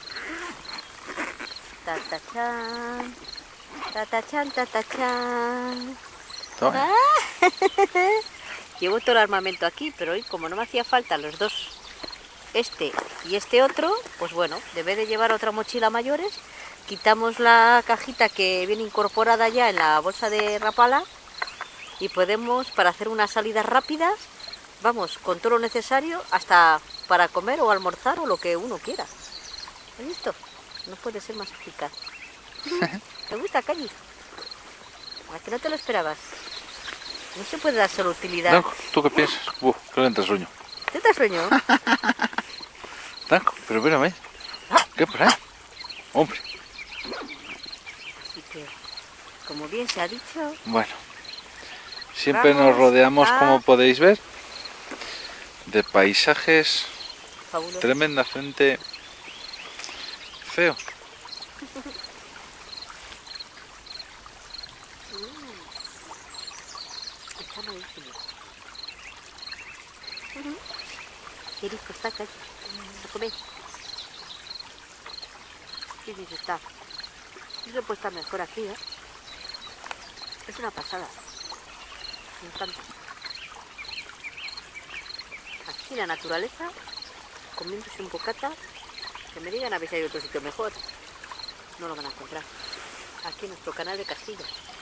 Ta-ta-chan, ta-ta-chan, ta-ta-chan. toma. Llevo todo el armamento aquí, pero hoy como no me hacía falta los dos, este y este otro, pues bueno, debe de llevar otra mochila mayores. Quitamos la cajita que viene incorporada ya en la bolsa de Rapala y podemos, para hacer unas salidas rápidas, vamos, con todo lo necesario, hasta para comer o almorzar o lo que uno quiera. ¿Has visto? No puede ser más eficaz. ¿Te gusta, Calle? ¿A que no te lo esperabas? No se puede dar solo utilidad. Danco, ¿tú qué piensas? Que le entra sueño. ¿Te das sueño? Danco, pero espérame. ¿Qué por ahí? Hombre. Así que, como bien se ha dicho, Bueno, siempre Vamos nos rodeamos, a- como podéis ver, de paisajes fabuloso. tremendamente feos. Está malísimo. Qué rico está, Calle. ¿Lo coméis? Sí, sí, está. Eso puede estar mejor aquí, ¿eh? Es una pasada. Me encanta. Aquí la naturaleza, comiéndose un bocata, que me digan a ver si hay otro sitio mejor. No lo van a encontrar. Aquí en nuestro canal de Castilla.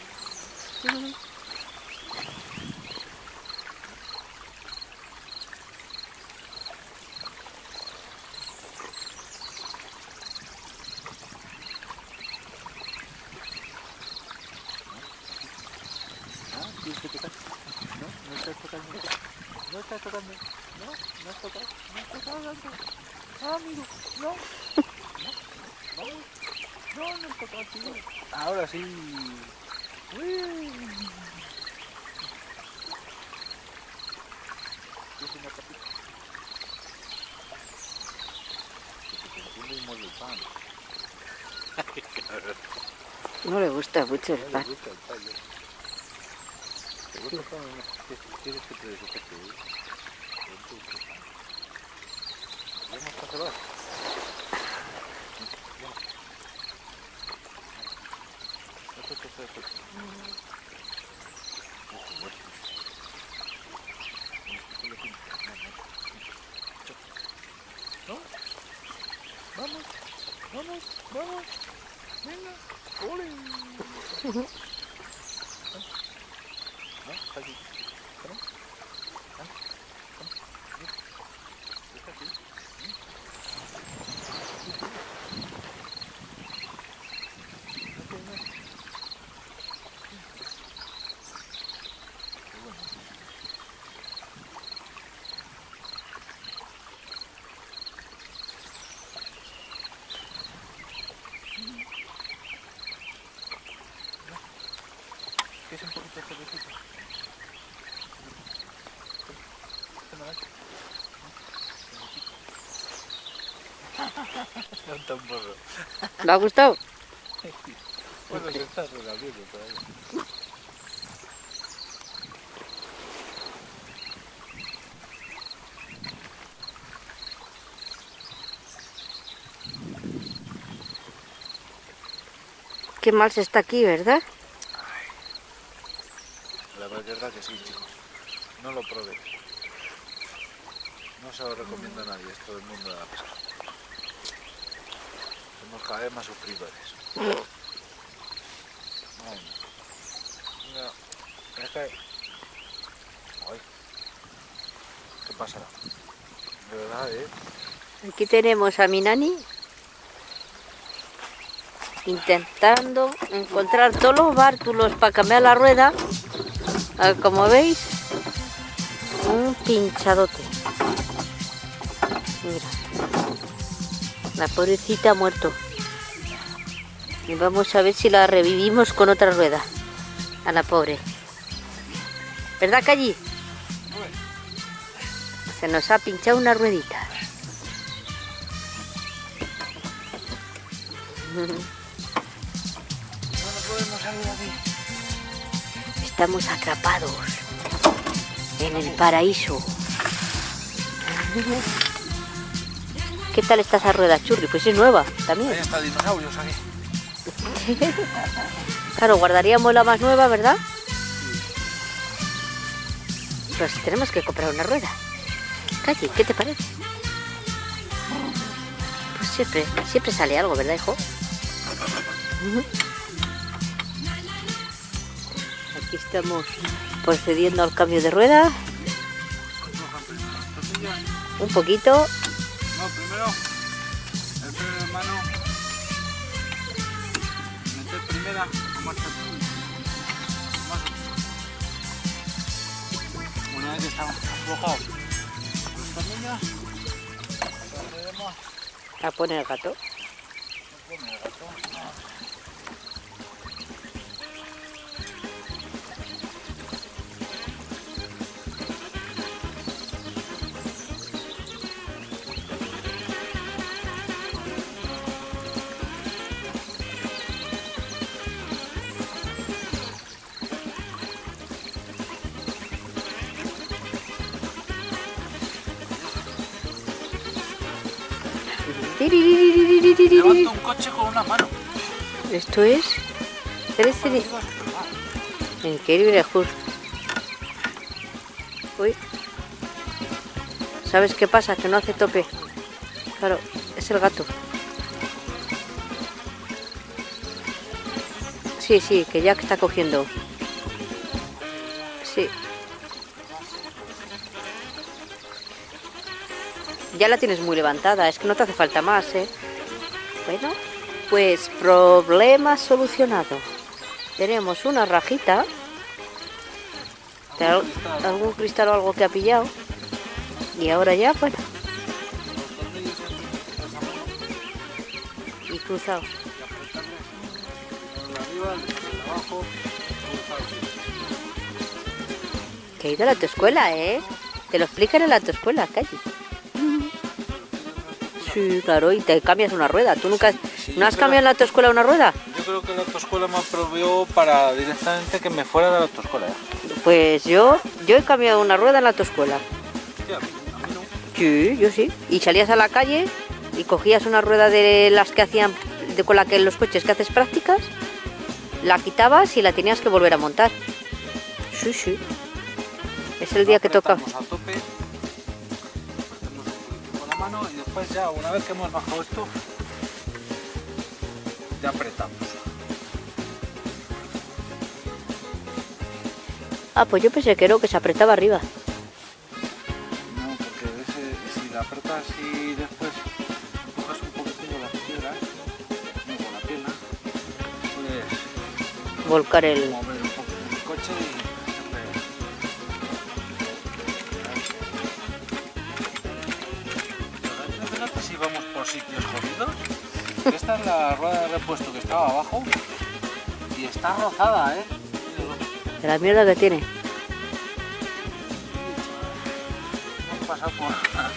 Ahora sí. No le gusta mucho el pan. ¿Quieres que te desocate? ¿Vamos a cebar? ¿No? Vamos, vamos, vamos. Venga, ole. ¿No? ¿Está aquí? ¿No? ¿Ah? ¿Está aquí? ¿Qué es un poquito de cervecita? No tan borro. ¿Le ha gustado? Bueno, se está regalando todavía. Qué mal se está aquí, ¿verdad? La verdad que sí, chicos. No lo probé. No se lo recomiendo a nadie esto del mundo de la pesca. Somos cada vez más sufridores. Ay, no. Es que... Ay. ¿Qué pasará? De verdad, Aquí tenemos a mi nani. intentando encontrar todos los bártulos para cambiar la rueda. A ver, como veis, un pinchadote. Mira, la pobrecita ha muerto. Y vamos a ver si la revivimos con otra rueda. A la pobre. ¿Verdad, Calli? Se nos ha pinchado una ruedita. Estamos atrapados en el paraíso. ¿Qué tal está esa rueda, Churri? Pues es nueva también. Ahí está dinosaurios aquí. Claro, guardaríamos la más nueva, ¿verdad? Pues tenemos que comprar una rueda. Calli, ¿qué te parece? Pues siempre sale algo, ¿verdad, hijo? Aquí estamos procediendo al cambio de rueda. Un poquito. No, primero el freno de mano. Meter primera, marcha. Una vez que estamos aflojados los tornillos, procedemos A poner el gato. a poner el gato. Levanto un coche con una mano. Esto es... Increíble, justo. Uy. ¿Sabes qué pasa? Que no hace tope. Claro, es el gato. Sí, sí, que ya está cogiendo. Sí. Ya la tienes muy levantada, es que no te hace falta más, ¿eh? Bueno, pues problema solucionado. Tenemos una rajita, algún cristal o algo que ha pillado. Y ahora ya, bueno. Y cruzado. Que ha ido a la autoescuela, ¿eh? Te lo explican en la autoescuela, Calli. Sí, claro, y te cambias una rueda. ¿Tú nunca no has cambiado en la autoescuela una rueda? Yo creo que la autoescuela me apropió para directamente que me fuera de la autoescuela. Pues yo he cambiado una rueda en la autoescuela. Hostia, a mí no. Sí, yo sí. Y salías a la calle y cogías una rueda de las que hacían, con la que los coches que haces prácticas, la quitabas y la tenías que volver a montar. Sí, sí. Es el día que toca. A tope, con la mano y después ya, una vez que hemos bajado esto, ya apretamos. Ah, pues yo pensé que no, que se apretaba arriba. No, porque si la apretas y después coges un poquito las piedras, no con la pierna, puedes Volcar el... mover un poco el coche y fíjate si vamos por sitios jodidos. Esta es la rueda de repuesto que estaba abajo y está rozada, ¿eh? de la mierda que tiene. Hemos pasado por...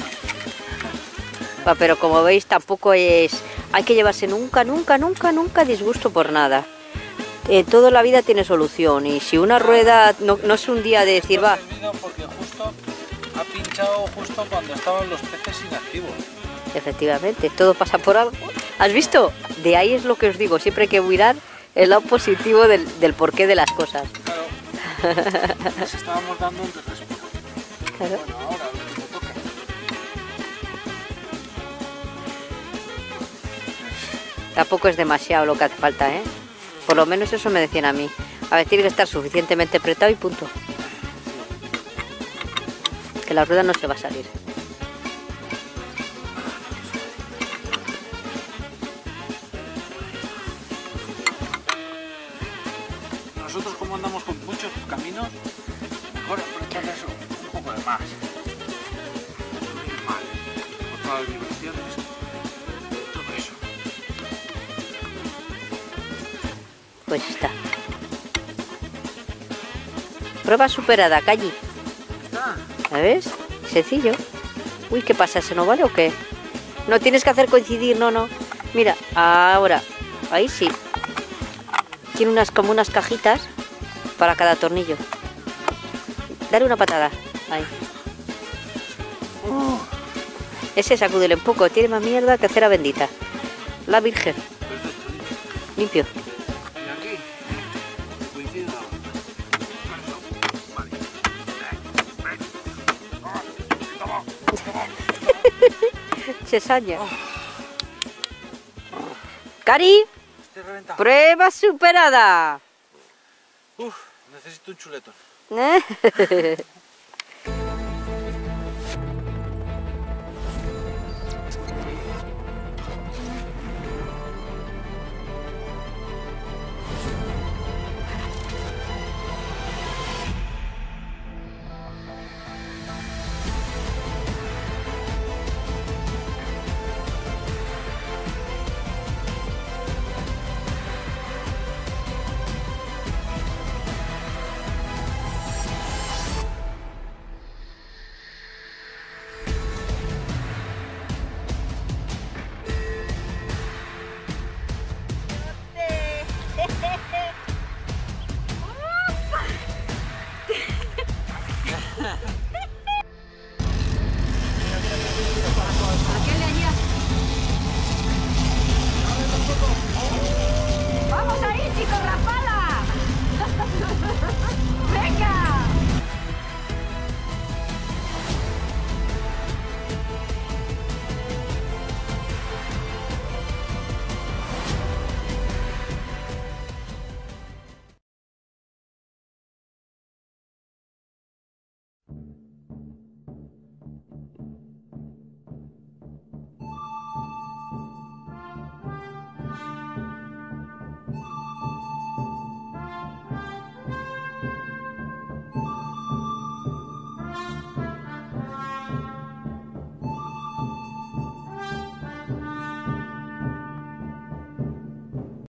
Pero como veis tampoco es... Hay que llevarse nunca disgusto por nada. Toda la vida tiene solución y si una rueda no es un día de decir va... Porque justo ha pinchado justo cuando estaban los peces inactivos. Efectivamente, todo pasa por algo. ¿Has visto? De ahí es lo que os digo, siempre hay que mirar el lado positivo del porqué de las cosas. Claro. Nos estábamos dando un respiro. Claro. Bueno, ahora lo que toca. Tampoco es demasiado lo que hace falta, ¿eh? Por lo menos eso me decían a mí. A ver, tiene que estar suficientemente apretado y punto. Que la rueda no se va a salir. menos, mejor apretarle eso un poco de más. Vale, con todas las vibraciones, todo eso. Pues está. Prueba superada, Calli. ¿La ves? Sencillo. Uy, ¿qué pasa? ¿Se no vale o qué? No tienes que hacer coincidir, no. Mira, ahora. Ahí sí. Tiene como unas cajitas para cada tornillo. Dale una patada. Ahí. Ese sacúdele un poco. Tiene más mierda que cera bendita. La Virgen. Limpio. Y aquí coincide la otra. Se saña. Cari, Estoy reventado. prueba superada. Necesito un chuletón.